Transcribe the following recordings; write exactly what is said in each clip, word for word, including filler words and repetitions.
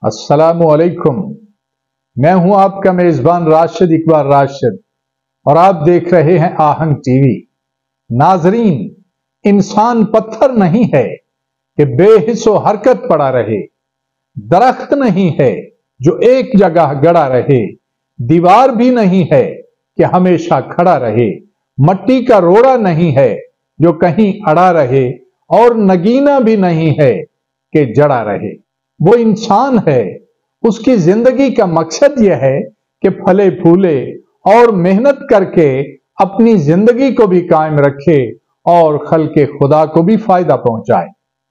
अस्सलामु अलैकुम। मैं हूं आपका मेजबान राशिद इकबाल राशिद और आप देख रहे हैं आहंग टीवी। नाजरीन, इंसान पत्थर नहीं है कि बेहिस्सो हरकत पड़ा रहे, दरख्त नहीं है जो एक जगह गड़ा रहे, दीवार भी नहीं है कि हमेशा खड़ा रहे, मट्टी का रोड़ा नहीं है जो कहीं अड़ा रहे, और नगीना भी नहीं है कि जड़ा रहे। वो इंसान है, उसकी जिंदगी का मकसद यह है कि फले फूले और मेहनत करके अपनी जिंदगी को भी कायम रखे और खल्के खुदा को भी फायदा पहुंचाए।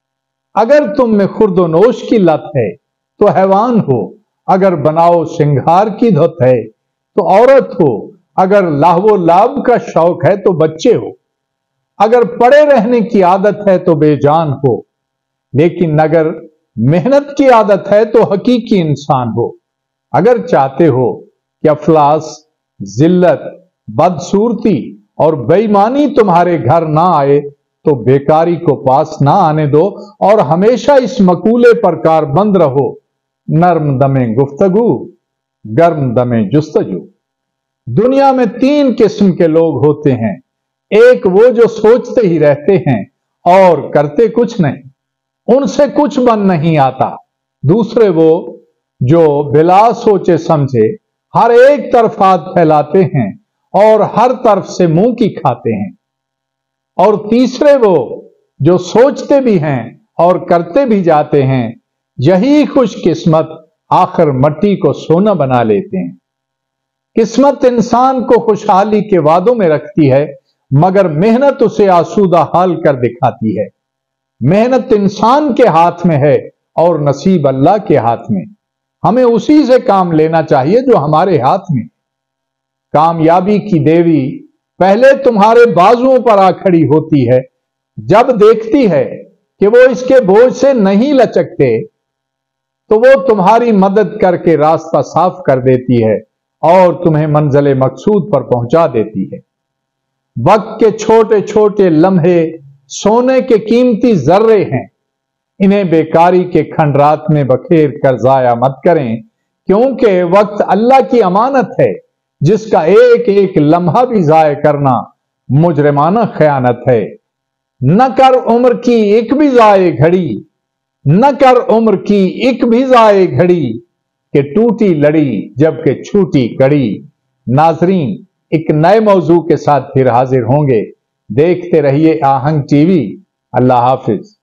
अगर तुम में खुर्दोनोश की लत है तो हैवान हो, अगर बनाओ श्रृंगार की धुत है तो औरत हो, अगर लाहवो लाभ का शौक है तो बच्चे हो, अगर पड़े रहने की आदत है तो बेजान हो, लेकिन अगर मेहनत की आदत है तो हकीकी इंसान हो। अगर चाहते हो कि अफलास, जिल्लत, बदसूरती और बेईमानी तुम्हारे घर ना आए तो बेकारी को पास ना आने दो और हमेशा इस मकूले पर कारबंद रहो, नर्म दमे गुफ्तगू, गर्म दमे जुस्तजू। दुनिया में तीन किस्म के लोग होते हैं। एक वो जो सोचते ही रहते हैं और करते कुछ नहीं, उनसे कुछ बन नहीं आता। दूसरे वो जो बिला सोचे समझे हर एक तरफ हाथ फैलाते हैं और हर तरफ से मुंह की खाते हैं। और तीसरे वो जो सोचते भी हैं और करते भी जाते हैं। यही खुशकिस्मत आखिर मट्टी को सोना बना लेते हैं। किस्मत इंसान को खुशहाली के वादों में रखती है, मगर मेहनत उसे आसूदा हाल कर दिखाती है। मेहनत इंसान के हाथ में है और नसीब अल्लाह के हाथ में। हमें उसी से काम लेना चाहिए जो हमारे हाथ में। कामयाबी की देवी पहले तुम्हारे बाजुओं पर आ खड़ी होती है। जब देखती है कि वो इसके बोझ से नहीं लचकते तो वो तुम्हारी मदद करके रास्ता साफ कर देती है और तुम्हें मंजिल मकसूद पर पहुंचा देती है। वक्त के छोटे छोटे लम्हे सोने के कीमती जर्रे हैं। इन्हें बेकारी के खंडरात में बखेर कर जाया मत करें, क्योंकि वक्त अल्लाह की अमानत है जिसका एक एक लम्हा भी जाया करना मुजरिमाना खयानत है। न कर उम्र की एक भी जाए घड़ी, न कर उम्र की एक भी जाए घड़ी, कि टूटी लड़ी जबकि छूटी कड़ी। नाजरीन, एक नए मौजू के साथ फिर हाजिर होंगे। देखते रहिए आहंग टीवी। अल्लाह हाफिज।